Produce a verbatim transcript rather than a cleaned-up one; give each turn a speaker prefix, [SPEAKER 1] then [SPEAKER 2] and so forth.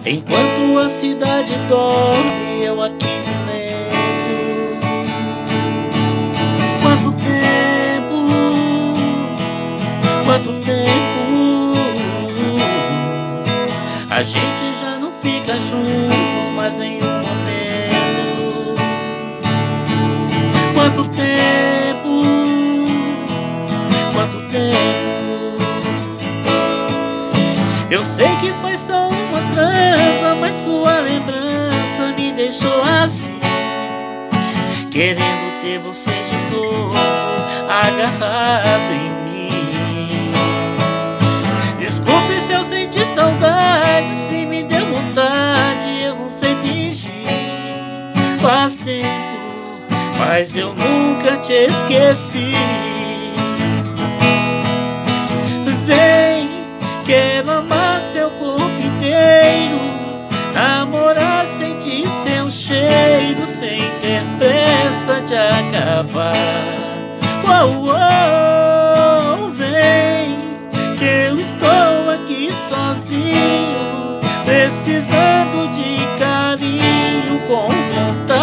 [SPEAKER 1] Enquanto a cidade dorme, eu aqui me lembro. Quanto tempo, quanto tempo a gente já não fica juntos mais nenhum momento. Quanto tempo, quanto tempo. Eu sei que foi só uma trança, mas sua lembrança me deixou assim, querendo ter você de novo agarrado em mim. Desculpe se eu senti saudade, se me deu vontade, eu não sei fingir. Faz tempo, mas eu nunca te esqueci. Vem, quero amar seu corpo inteiro, namorar, sentir seu cheiro, sem ter pressa de acabar. Uou, uou, vem, que eu estou aqui sozinho, precisando de carinho, com vontade